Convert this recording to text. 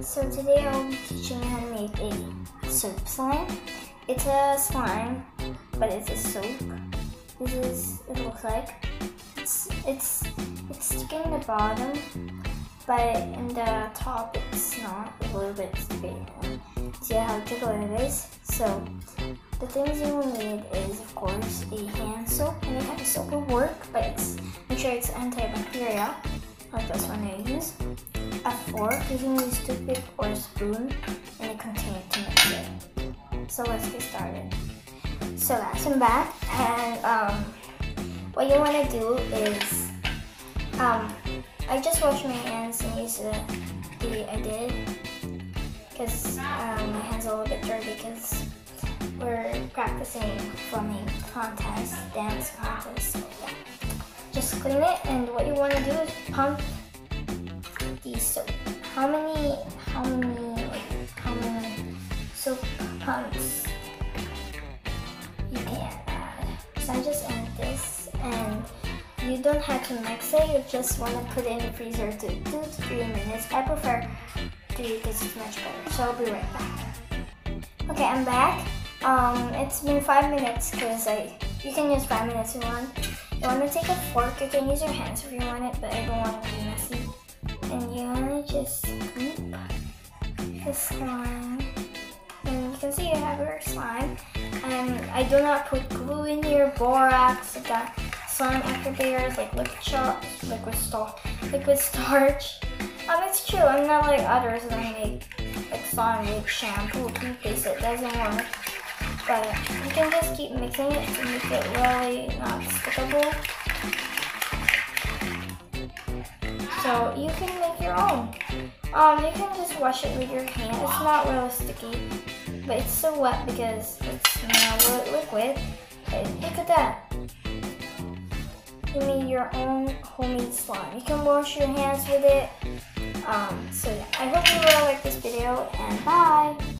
So today I'll be teaching you how to make a soap slime. It's a slime, but it's a soap. This is it looks like. It's sticky in the bottom, but in the top it's not. A little bit sticky. See how jiggly it is? So the things you will need is, of course, a hand soap. Any kind of soap will work, but make sure it's antibacterial, like this one I use. A fork, you can use toothpick or a spoon, and a container to mix it. So let's get started. So guys, I'm back, and what you want to do is, I just washed my hands and used I did, because my hands are a little bit dirty because we're practicing filming contest, dance contest. So yeah, just clean it, and what you want to do is pump the soap. How many soap pumps you can add? So I just add this, and you don't have to mix it. You just want to put it in the freezer to 2 to 3 minutes. I prefer 3 because it's much better. So I'll be right back. Okay, I'm back. It's been 5 minutes because you can use 5 minutes if you want. You want to take a fork. You can use your hands if you want it, but I don't want it to be messy. And you want to just scoop the slime. And you can see you have your slime. And I do not put glue in here, borax, the slime activators like liquid starch. It's true. I'm not like others that make like slime with shampoo, toothpaste. It doesn't work. But you can just keep mixing it to make it really not stickable. So you can make your own. You can just wash it with your hand. It's not really sticky, but it's so wet because it's now liquid. But look at that. You made your own homemade slime. You can wash your hands with it. So yeah, I hope you will like this video, and bye!